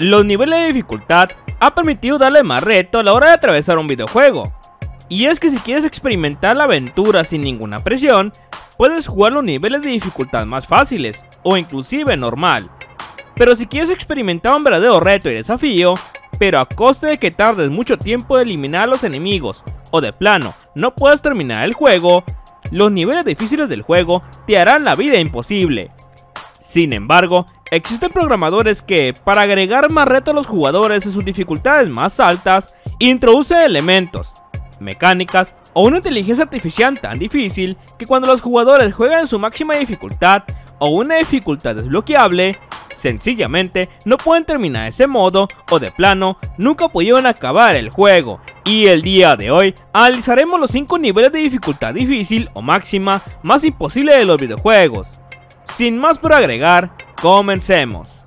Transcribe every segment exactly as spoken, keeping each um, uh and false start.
Los niveles de dificultad han permitido darle más reto a la hora de atravesar un videojuego. Y es que si quieres experimentar la aventura sin ninguna presión, puedes jugar los niveles de dificultad más fáciles, o inclusive normal. Pero si quieres experimentar un verdadero reto y desafío, pero a costa de que tardes mucho tiempo en eliminar a los enemigos, o de plano no puedas terminar el juego, los niveles difíciles del juego te harán la vida imposible. Sin embargo, existen programadores que, para agregar más reto a los jugadores en sus dificultades más altas, introducen elementos, mecánicas o una inteligencia artificial tan difícil que cuando los jugadores juegan en su máxima dificultad o una dificultad desbloqueable, sencillamente no pueden terminar ese modo o de plano nunca pudieron acabar el juego. Y el día de hoy analizaremos los cinco niveles de dificultad difícil o máxima más imposible de los videojuegos. Sin más por agregar, comencemos.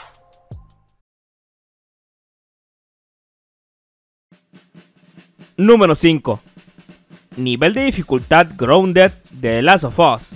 Número cinco. Nivel de dificultad Grounded de The Last of Us.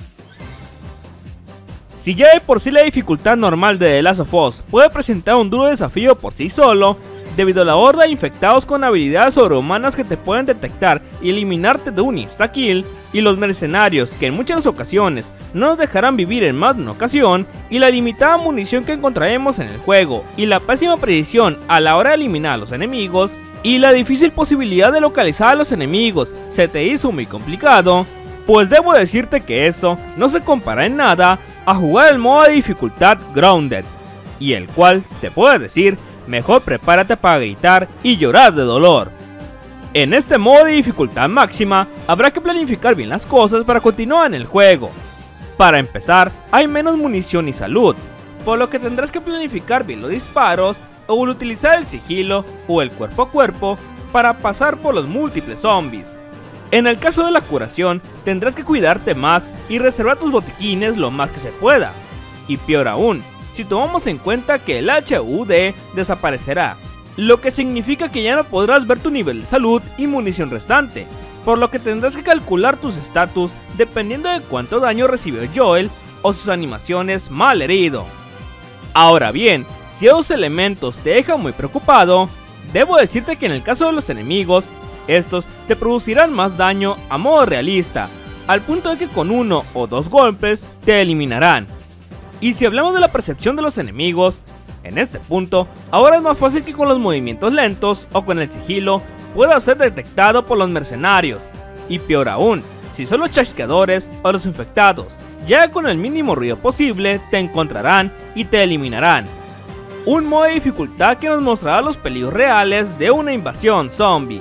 Si ya de por sí la dificultad normal de The Last of Us puede presentar un duro desafío por sí solo, debido a la horda de infectados con habilidades sobrehumanas que te pueden detectar y eliminarte de un insta-kill, y los mercenarios que en muchas ocasiones no nos dejarán vivir en más de una ocasión, y la limitada munición que encontraremos en el juego, y la pésima precisión a la hora de eliminar a los enemigos, y la difícil posibilidad de localizar a los enemigos se te hizo muy complicado, pues debo decirte que eso no se compara en nada a jugar el modo de dificultad Grounded, y el cual te puedo decir, mejor prepárate para gritar y llorar de dolor. En este modo de dificultad máxima habrá que planificar bien las cosas para continuar en el juego. Para empezar, hay menos munición y salud, por lo que tendrás que planificar bien los disparos o utilizar el sigilo o el cuerpo a cuerpo para pasar por los múltiples zombies. En el caso de la curación, tendrás que cuidarte más y reservar tus botiquines lo más que se pueda. Y peor aún, si tomamos en cuenta que el H U D desaparecerá, lo que significa que ya no podrás ver tu nivel de salud y munición restante, por lo que tendrás que calcular tus estatus dependiendo de cuánto daño recibió Joel o sus animaciones mal herido. Ahora bien, si esos elementos te dejan muy preocupado, debo decirte que en el caso de los enemigos, estos te producirán más daño a modo realista, al punto de que con uno o dos golpes te eliminarán. Y si hablamos de la percepción de los enemigos, en este punto, ahora es más fácil que con los movimientos lentos o con el sigilo pueda ser detectado por los mercenarios, y peor aún, si son los chasqueadores o los infectados, ya que con el mínimo ruido posible te encontrarán y te eliminarán. Un modo de dificultad que nos mostrará los peligros reales de una invasión zombie.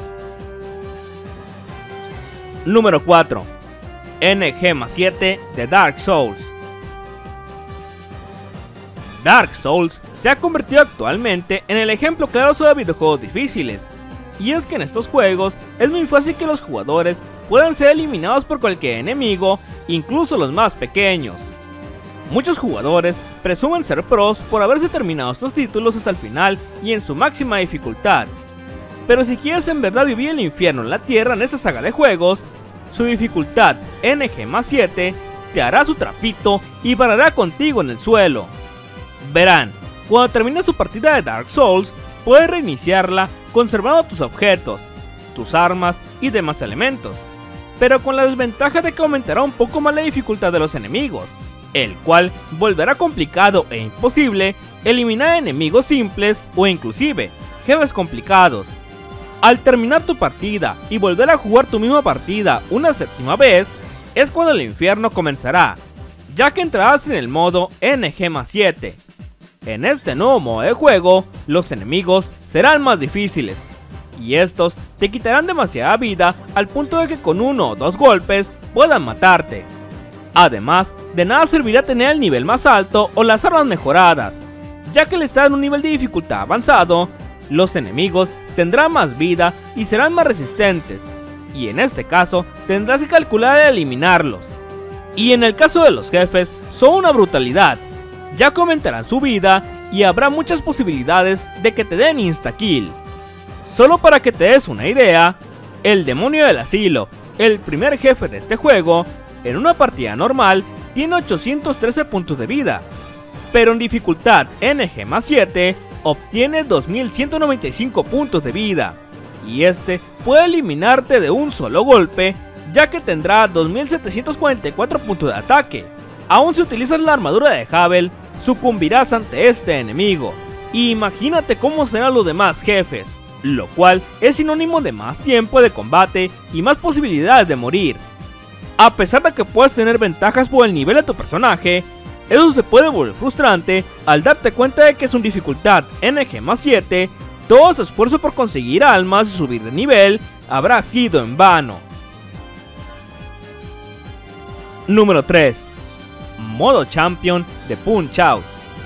Número cuatro. N G más siete de Dark Souls. Dark Souls se ha convertido actualmente en el ejemplo claro sobre videojuegos difíciles, y es que en estos juegos es muy fácil que los jugadores puedan ser eliminados por cualquier enemigo, incluso los más pequeños. Muchos jugadores presumen ser pros por haberse terminado estos títulos hasta el final y en su máxima dificultad, pero si quieres en verdad vivir el infierno en la tierra en esta saga de juegos, su dificultad N G más siete te hará su trapito y barrerá contigo en el suelo. Verán, cuando termines tu partida de Dark Souls, puedes reiniciarla conservando tus objetos, tus armas y demás elementos, pero con la desventaja de que aumentará un poco más la dificultad de los enemigos, el cual volverá complicado e imposible eliminar enemigos simples o inclusive jefes complicados. Al terminar tu partida y volver a jugar tu misma partida una séptima vez, es cuando el infierno comenzará, ya que entrarás en el modo N G más siete. En este nuevo modo de juego, los enemigos serán más difíciles, y estos te quitarán demasiada vida al punto de que con uno o dos golpes puedan matarte. Además, de nada servirá tener el nivel más alto o las armas mejoradas, ya que al estar en un nivel de dificultad avanzado, los enemigos tendrán más vida y serán más resistentes, y en este caso tendrás que calcular el eliminarlos. Y en el caso de los jefes, son una brutalidad, ya que aumentarán su vida y habrá muchas posibilidades de que te den insta-kill. Solo para que te des una idea, el demonio del asilo, el primer jefe de este juego, en una partida normal tiene ochocientos trece puntos de vida, pero en dificultad N G más siete obtienes dos mil ciento noventa y cinco puntos de vida, y este puede eliminarte de un solo golpe, ya que tendrá dos mil setecientos cuarenta y cuatro puntos de ataque. Aún si utilizas la armadura de Havel, sucumbirás ante este enemigo. Y imagínate cómo serán los demás jefes, lo cual es sinónimo de más tiempo de combate y más posibilidades de morir. A pesar de que puedes tener ventajas por el nivel de tu personaje, eso se puede volver frustrante al darte cuenta de que su dificultad N G más siete, todo su esfuerzo por conseguir almas y subir de nivel habrá sido en vano. Número tres. Modo Champion de Punch-Out.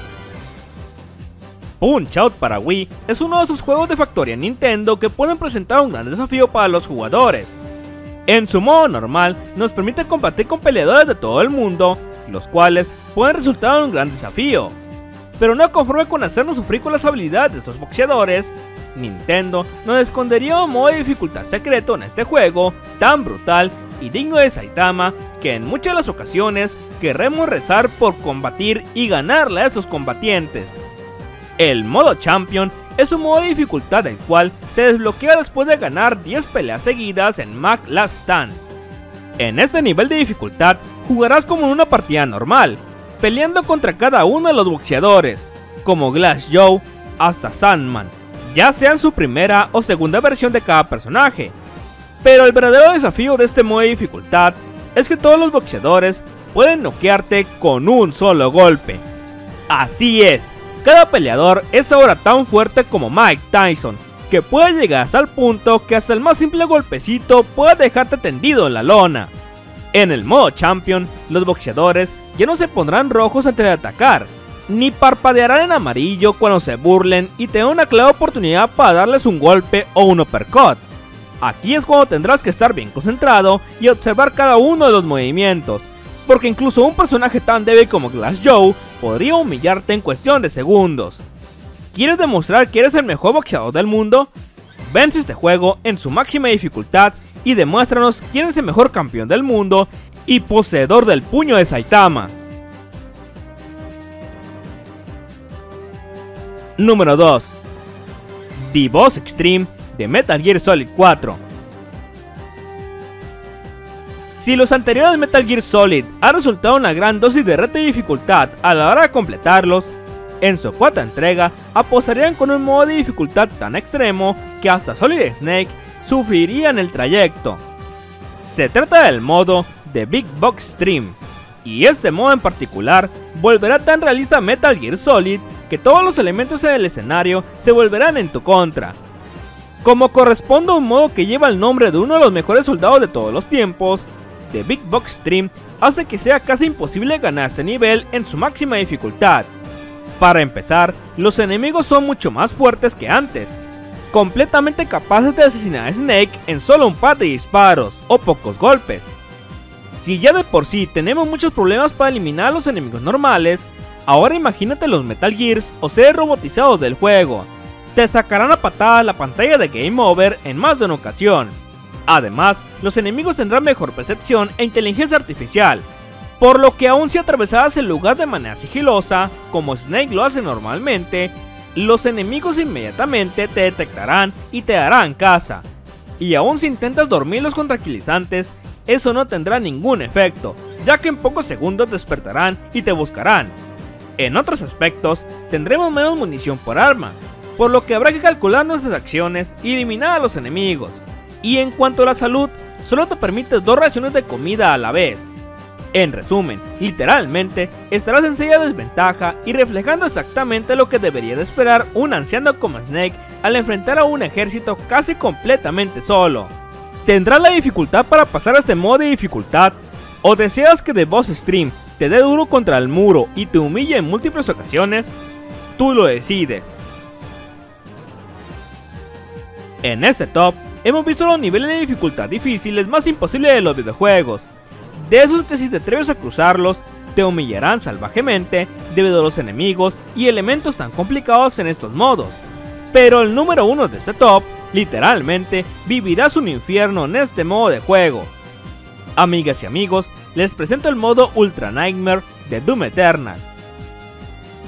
Punch-Out para Wii es uno de esos juegos de factoría Nintendo que pueden presentar un gran desafío para los jugadores. En su modo normal nos permite combatir con peleadores de todo el mundo, los cuales pueden resultar en un gran desafío. Pero no conforme con hacernos sufrir con las habilidades de estos boxeadores, Nintendo nos escondería un modo de dificultad secreto en este juego tan brutal y digno de Saitama que en muchas de las ocasiones querremos rezar por combatir y ganarle a estos combatientes. El modo Champion es un modo de dificultad el cual se desbloquea después de ganar diez peleas seguidas en Mac Last Stand. En este nivel de dificultad jugarás como en una partida normal, peleando contra cada uno de los boxeadores, como Glass Joe hasta Sandman, ya sea en su primera o segunda versión de cada personaje. Pero el verdadero desafío de este modo de dificultad es que todos los boxeadores pueden noquearte con un solo golpe. Así es, cada peleador es ahora tan fuerte como Mike Tyson, que puede llegar hasta el punto que hasta el más simple golpecito puede dejarte tendido en la lona. En el modo Champion, los boxeadores ya no se pondrán rojos antes de atacar, ni parpadearán en amarillo cuando se burlen y te dan una clara oportunidad para darles un golpe o un uppercut. Aquí es cuando tendrás que estar bien concentrado y observar cada uno de los movimientos, porque incluso un personaje tan débil como Glass Joe podría humillarte en cuestión de segundos. ¿Quieres demostrar que eres el mejor boxeador del mundo? Vence este juego en su máxima dificultad y demuéstranos quién es el mejor campeón del mundo y poseedor del puño de Saitama. Número dos. The Boss Extreme de Metal Gear Solid cuatro. Si los anteriores Metal Gear Solid han resultado una gran dosis de reto y dificultad a la hora de completarlos, en su cuarta entrega apostarían con un modo de dificultad tan extremo que hasta Solid Snake sufriría en el trayecto. Se trata del modo de Big Box Extreme, y este modo en particular volverá tan realista a Metal Gear Solid que todos los elementos en el escenario se volverán en tu contra. Como corresponde a un modo que lleva el nombre de uno de los mejores soldados de todos los tiempos, The Big Box Extreme hace que sea casi imposible ganar este nivel en su máxima dificultad. Para empezar, los enemigos son mucho más fuertes que antes, completamente capaces de asesinar a Snake en solo un par de disparos o pocos golpes. Si ya de por sí tenemos muchos problemas para eliminar a los enemigos normales, ahora imagínate los Metal Gears o seres robotizados del juego. Te sacarán a patadas la pantalla de Game Over en más de una ocasión. Además, los enemigos tendrán mejor percepción e inteligencia artificial, por lo que aun si atravesaras el lugar de manera sigilosa, como Snake lo hace normalmente, los enemigos inmediatamente te detectarán y te darán caza. Y aun si intentas dormirlos con tranquilizantes, eso no tendrá ningún efecto, ya que en pocos segundos despertarán y te buscarán. En otros aspectos, tendremos menos munición por arma, por lo que habrá que calcular nuestras acciones y eliminar a los enemigos. Y en cuanto a la salud, solo te permites dos raciones de comida a la vez. En resumen, literalmente, estarás en seria desventaja y reflejando exactamente lo que debería de esperar un anciano como Snake al enfrentar a un ejército casi completamente solo. ¿Tendrás la dificultad para pasar a este modo de dificultad? ¿O deseas que The Boss Extreme te dé duro contra el muro y te humille en múltiples ocasiones? Tú lo decides. En este top, hemos visto los niveles de dificultad difíciles más imposibles de los videojuegos. De esos que si te atreves a cruzarlos, te humillarán salvajemente debido a los enemigos y elementos tan complicados en estos modos. Pero el número uno de este top, literalmente, vivirás un infierno en este modo de juego. Amigas y amigos, les presento el modo Ultra Nightmare de Doom Eternal.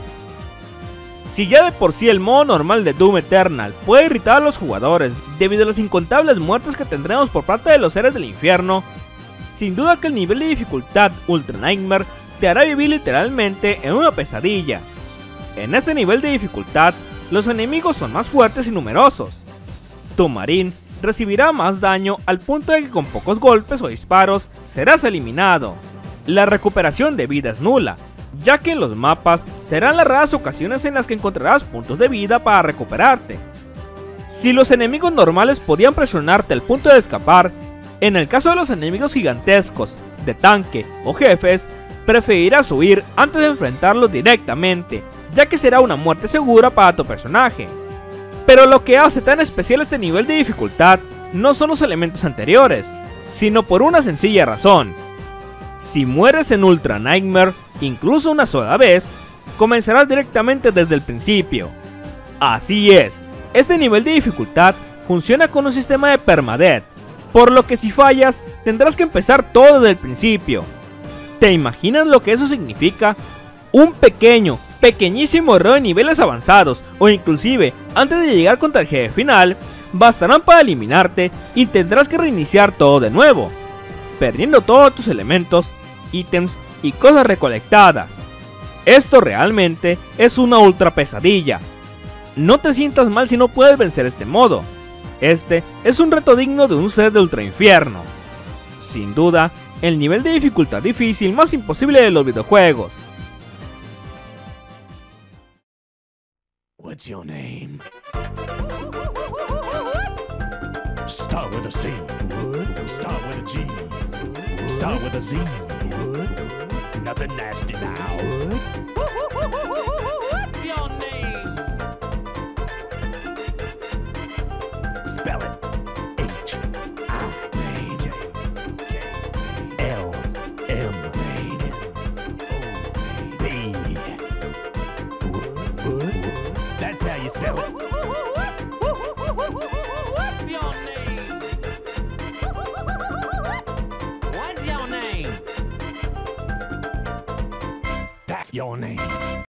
Si ya de por sí el modo normal de Doom Eternal puede irritar a los jugadores debido a las incontables muertes que tendremos por parte de los seres del infierno, sin duda que el nivel de dificultad Ultra Nightmare te hará vivir literalmente en una pesadilla. En este nivel de dificultad, los enemigos son más fuertes y numerosos. Tu marín recibirá más daño al punto de que con pocos golpes o disparos serás eliminado. La recuperación de vida es nula, ya que en los mapas serán las raras ocasiones en las que encontrarás puntos de vida para recuperarte. Si los enemigos normales podían presionarte al punto de escapar, en el caso de los enemigos gigantescos, de tanque o jefes, preferirás huir antes de enfrentarlos directamente, ya que será una muerte segura para tu personaje. Pero lo que hace tan especial este nivel de dificultad no son los elementos anteriores, sino por una sencilla razón. Si mueres en Ultra Nightmare, incluso una sola vez, comenzarás directamente desde el principio. Así es, este nivel de dificultad funciona con un sistema de permadeath, por lo que si fallas, tendrás que empezar todo desde el principio. ¿Te imaginas lo que eso significa? Un pequeño, pequeñísimo error de niveles avanzados, o inclusive antes de llegar contra el jefe final, bastarán para eliminarte y tendrás que reiniciar todo de nuevo, perdiendo todos tus elementos, ítems y cosas recolectadas. Esto realmente es una ultra pesadilla. No te sientas mal si no puedes vencer este modo. Este es un reto digno de un ser de ultra infierno. Sin duda, el nivel de dificultad difícil más imposible de los videojuegos. What's your name? Start with a C. Start with a G. Start with a Z. Nothing nasty now. What's your name? Spell it. H I J L M O B. That's how you spell it. What's your name? What's your name? That's your name.